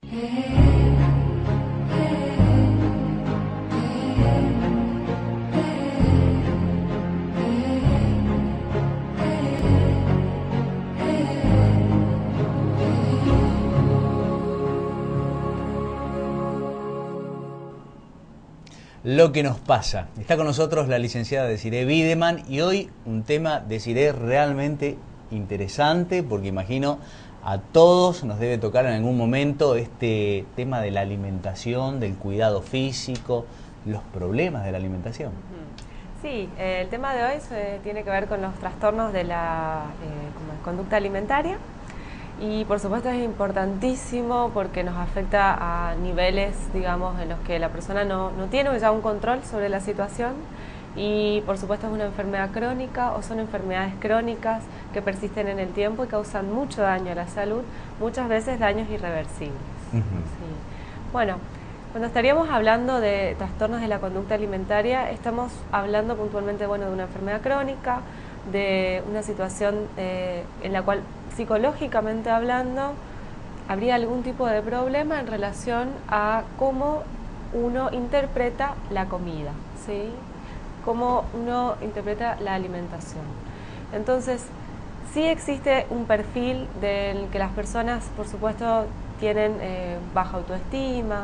Lo que nos pasa. Está con nosotros la licenciada Desiree Bideman y hoy un tema, Desiree, realmente interesante, porque imagino a todos nos debe tocar en algún momento este tema de la alimentación, del cuidado físico, los problemas de la alimentación. Sí, el tema de hoy tiene que ver con los trastornos de la conducta alimentaria. Y por supuesto es importantísimo porque nos afecta a niveles, digamos, en los que la persona no tiene ya un control sobre la situación, y por supuesto es una enfermedad crónica o son enfermedades crónicas que persisten en el tiempo y causan mucho daño a la salud, muchas veces daños irreversibles. Sí. Bueno, cuando estaríamos hablando de trastornos de la conducta alimentaria, estamos hablando puntualmente, de una enfermedad crónica, de una situación en la cual psicológicamente hablando habría algún tipo de problema en relación a cómo uno interpreta la comida, ¿sí? Cómo uno interpreta la alimentación. Entonces, sí existe un perfil del que las personas, por supuesto, tienen baja autoestima,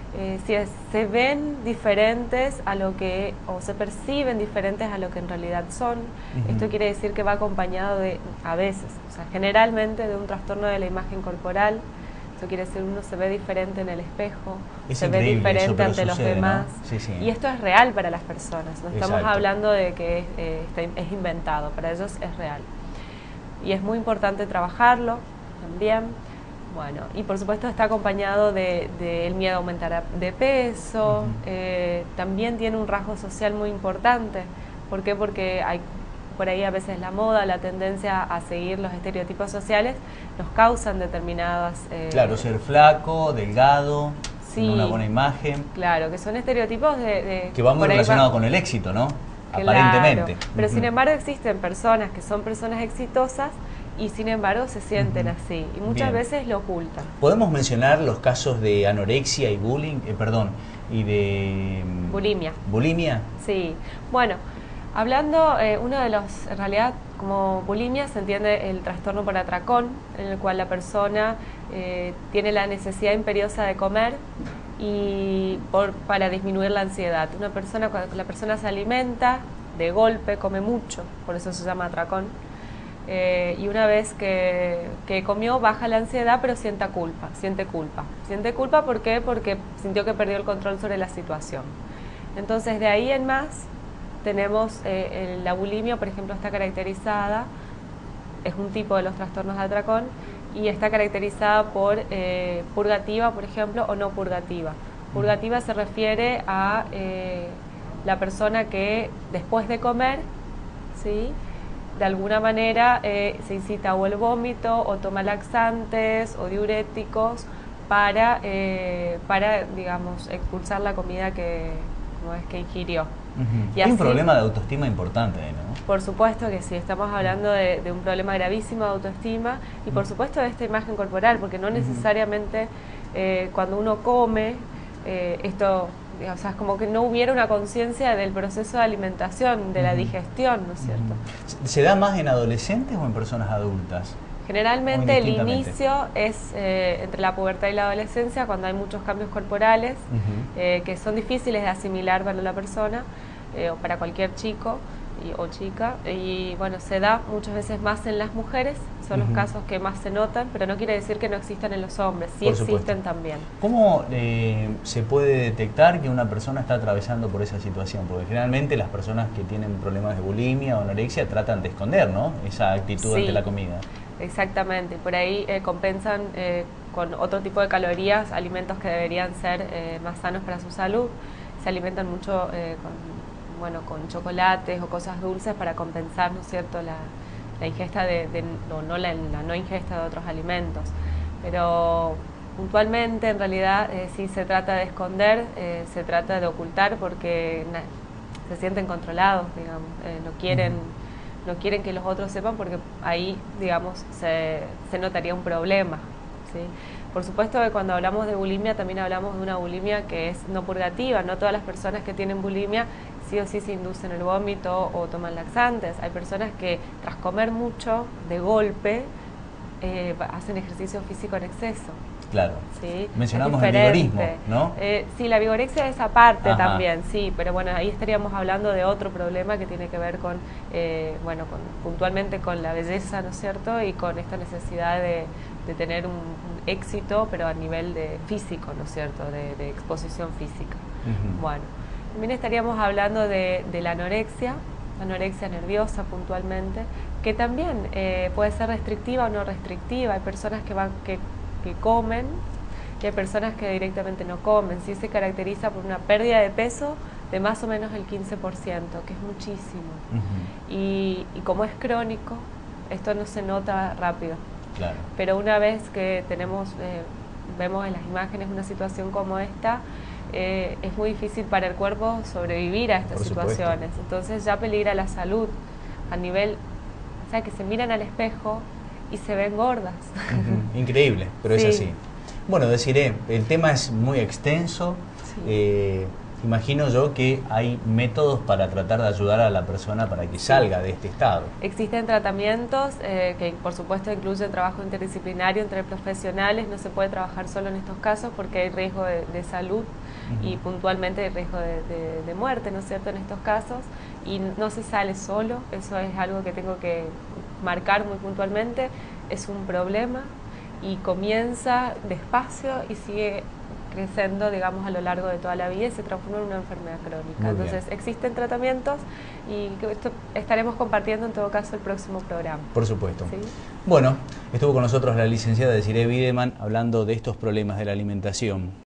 se ven diferentes a lo que, o se perciben diferentes a lo que en realidad son. Esto quiere decir que va acompañado de, a veces, o sea, generalmente de un trastorno de la imagen corporal. Esto quiere decir uno se ve diferente en el espejo, se ve diferente ante los demás, ¿no? Sí, sí. Y esto es real para las personas, no estamos hablando de que es inventado, para ellos es real. Y es muy importante trabajarlo también. Bueno, y por supuesto está acompañado del miedo a aumentar de peso, también tiene un rasgo social muy importante. ¿Por qué? Porque hay por ahí a veces la moda, la tendencia a seguir los estereotipos sociales nos causan determinadas... claro, ser flaco, delgado, sí, una buena imagen. Claro, que son estereotipos que va muy relacionado con el éxito, ¿no? Claro, aparentemente. Pero sin embargo existen personas que son personas exitosas y sin embargo se sienten así, y muchas veces lo ocultan. ¿Podemos mencionar los casos de anorexia y bullying, y de... bulimia? ¿Bulimia? Sí, bueno, hablando, uno de los, en realidad, como bulimia se entiende el trastorno por atracón, en el cual la persona tiene la necesidad imperiosa de comer y para disminuir la ansiedad. Cuando la persona se alimenta, de golpe come mucho, por eso se llama atracón. Y una vez que comió baja la ansiedad, pero siente culpa. ¿Por qué? Porque sintió que perdió el control sobre la situación. Entonces de ahí en más tenemos la bulimia, por ejemplo, está caracterizada, es un tipo de los trastornos de atracón, y está caracterizada por purgativa, por ejemplo, o no purgativa. Purgativa se refiere a la persona que después de comer, ¿sí?, de alguna manera se incita o el vómito, o toma laxantes o diuréticos para digamos, expulsar la comida que ingirió. Y hay un problema de autoestima importante, ¿no? Por supuesto que sí, estamos hablando de un problema gravísimo de autoestima y por supuesto de esta imagen corporal, porque no necesariamente cuando uno come, o sea, es como que no hubiera una conciencia del proceso de alimentación, de la digestión, ¿no es cierto? ¿Se da más en adolescentes o en personas adultas? Generalmente el inicio es entre la pubertad y la adolescencia, cuando hay muchos cambios corporales que son difíciles de asimilar para la persona o para cualquier chico o chica, y bueno, se da muchas veces más en las mujeres, son los casos que más se notan, pero no quiere decir que no existan en los hombres, sí existen también. ¿Cómo se puede detectar que una persona está atravesando por esa situación? Porque generalmente las personas que tienen problemas de bulimia o anorexia tratan de esconder, ¿no?, esa actitud ante la comida. Exactamente, por ahí compensan con otro tipo de calorías, alimentos que deberían ser más sanos para su salud, se alimentan mucho con chocolates o cosas dulces para compensar, ¿no es cierto?, la ingesta la no ingesta de otros alimentos. Pero puntualmente, en realidad, sí se trata de esconder, se trata de ocultar, porque se sienten controlados, digamos, no quieren que los otros sepan, porque ahí, digamos, se notaría un problema, ¿sí? Por supuesto que cuando hablamos de bulimia también hablamos de una bulimia que es no purgativa. No todas las personas que tienen bulimia sí o sí se inducen el vómito o toman laxantes. Hay personas que tras comer mucho, de golpe, hacen ejercicio físico en exceso. Claro. ¿Sí? Mencionamos el vigorismo, ¿no? Sí, la vigorexia es aparte. Ajá. También, sí, pero bueno, ahí estaríamos hablando de otro problema que tiene que ver con, puntualmente con la belleza, ¿no es cierto? Y con esta necesidad de tener un éxito, pero a nivel de físico, ¿no es cierto? De exposición física. Bueno, también estaríamos hablando de la anorexia nerviosa puntualmente, que también puede ser restrictiva o no restrictiva. Hay personas que comen y hay personas que directamente no comen. Sí se caracteriza por una pérdida de peso de más o menos el 15%, que es muchísimo. Y como es crónico, esto no se nota rápido. Claro. Pero una vez que vemos en las imágenes una situación como esta, es muy difícil para el cuerpo sobrevivir a estas situaciones. Entonces ya peligra la salud a nivel, o sea, que se miran al espejo y se ven gordas. Increíble, pero sí. Es así. Bueno, Desiree, el tema es muy extenso. Sí. Imagino yo que hay métodos para tratar de ayudar a la persona para que salga de este estado. Existen tratamientos que por supuesto incluyen trabajo interdisciplinario entre profesionales. No se puede trabajar solo en estos casos porque hay riesgo de salud y puntualmente hay riesgo de muerte, ¿no es cierto?, en estos casos. Y no se sale solo, eso es algo que tengo que marcar muy puntualmente. Es un problema y comienza despacio y sigue creciendo, digamos, a lo largo de toda la vida y se transforma en una enfermedad crónica. Entonces, existen tratamientos y esto estaremos compartiendo en todo caso el próximo programa. Por supuesto. ¿Sí? Bueno, estuvo con nosotros la licenciada Desiree Wiedemann hablando de estos problemas de la alimentación.